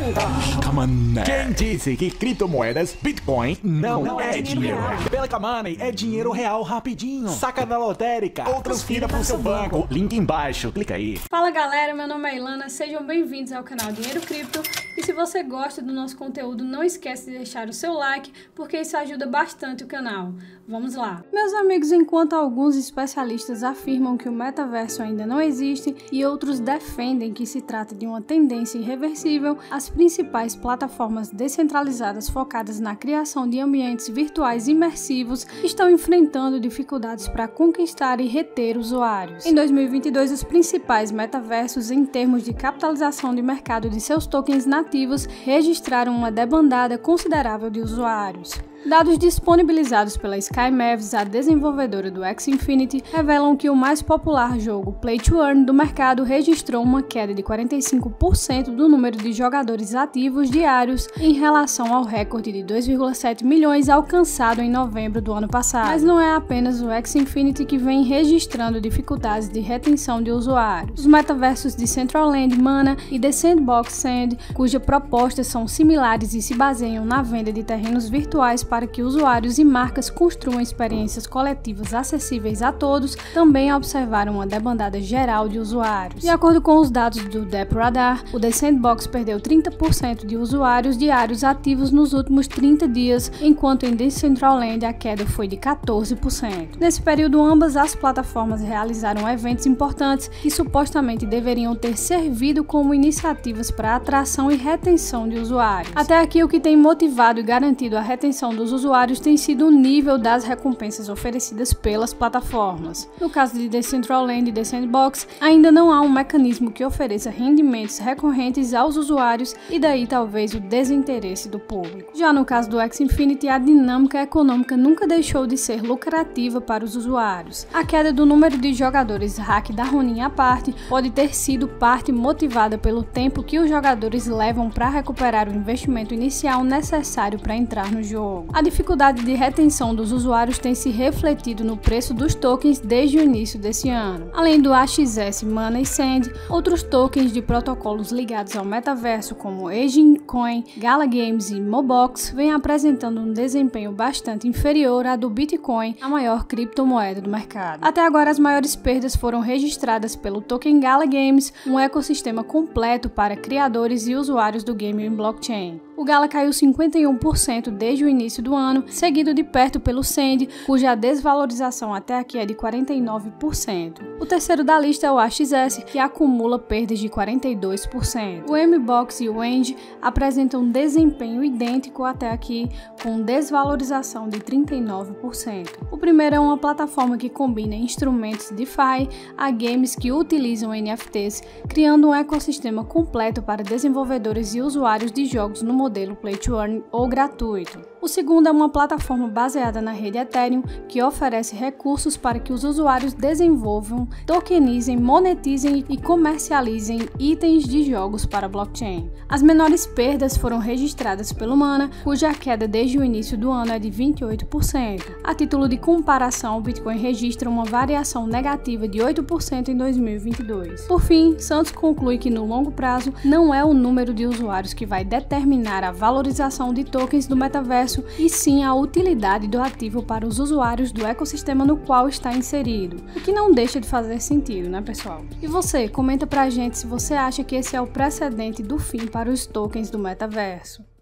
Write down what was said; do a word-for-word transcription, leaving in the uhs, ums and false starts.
Camané. Quem disse que criptomoedas, Bitcoin, não, não é, é dinheiro? Pela Camoney é dinheiro real rapidinho. Saca na lotérica ou transfira para o seu banco. Link embaixo, clica aí. Fala galera, meu nome é Ilana, sejam bem-vindos ao canal Dinheiro Cripto. E se você gosta do nosso conteúdo, não esquece de deixar o seu like, porque isso ajuda bastante o canal. Vamos lá! Meus amigos, enquanto alguns especialistas afirmam que o metaverso ainda não existe e outros defendem que se trata de uma tendência irreversível, as principais plataformas descentralizadas focadas na criação de ambientes virtuais imersivos estão enfrentando dificuldades para conquistar e reter usuários. Em dois mil e vinte e dois, os principais metaversos em termos de capitalização de mercado de seus tokens nativos registraram uma debandada considerável de usuários. Dados disponibilizados pela SkyMavs, a desenvolvedora do Axie Infinity, revelam que o mais popular jogo Play to Earn do mercado registrou uma queda de quarenta e cinco por cento do número de jogadores ativos diários em relação ao recorde de dois vírgula sete milhões alcançado em novembro do ano passado. Mas não é apenas o Axie Infinity que vem registrando dificuldades de retenção de usuários. Os metaversos de Decentraland, Mana e The Sandbox Sand, cujas propostas são similares e se baseiam na venda de terrenos virtuais para que usuários e marcas construam experiências coletivas acessíveis a todos, também observaram uma debandada geral de usuários. De acordo com os dados do DeppRadar, o The Sandbox perdeu trinta por cento de usuários diários ativos nos últimos trinta dias, enquanto em Decentraland a queda foi de quatorze por cento. Nesse período, ambas as plataformas realizaram eventos importantes que supostamente deveriam ter servido como iniciativas para atração e retenção de usuários. Até aqui, o que tem motivado e garantido a retenção dos usuários tem sido o nível das recompensas oferecidas pelas plataformas. No caso de Decentraland e The Sandbox, ainda não há um mecanismo que ofereça rendimentos recorrentes aos usuários e daí talvez o desinteresse do público. Já no caso do Axie Infinity, a dinâmica econômica nunca deixou de ser lucrativa para os usuários. A queda do número de jogadores hack da Ronin à parte pode ter sido parte motivada pelo tempo que os jogadores levam para recuperar o investimento inicial necessário para entrar no jogo. A dificuldade de retenção dos usuários tem se refletido no preço dos tokens desde o início desse ano. Além do A X S, Mana e Sand, outros tokens de protocolos ligados ao metaverso como Agent Coin, Gala Games e Mobox vêm apresentando um desempenho bastante inferior à do Bitcoin, a maior criptomoeda do mercado. Até agora, as maiores perdas foram registradas pelo token Gala Games, um ecossistema completo para criadores e usuários do game em blockchain. O Gala caiu cinquenta e um por cento desde o início do ano, seguido de perto pelo Sand, cuja desvalorização até aqui é de quarenta e nove por cento. O terceiro da lista é o A X S, que acumula perdas de quarenta e dois por cento. O M-Box e o End apresentam um desempenho idêntico até aqui, com desvalorização de trinta e nove por cento. O primeiro é uma plataforma que combina instrumentos DeFi a games que utilizam N F Ts, criando um ecossistema completo para desenvolvedores e usuários de jogos no modelo Play to Earn ou gratuito. O segundo é uma plataforma baseada na rede Ethereum que oferece recursos para que os usuários desenvolvam, tokenizem, monetizem e comercializem itens de jogos para blockchain. As menores perdas foram registradas pelo Mana, cuja queda desde o início do ano é de vinte e oito por cento. A título de comparação, o Bitcoin registra uma variação negativa de oito por cento em dois mil e vinte e dois. Por fim, Santos conclui que no longo prazo não é o número de usuários que vai determinar a valorização de tokens do metaverso, e sim a utilidade do ativo para os usuários do ecossistema no qual está inserido, o que não deixa de fazer sentido, né, pessoal? E você, comenta pra gente se você acha que esse é o precedente do fim para os tokens do metaverso.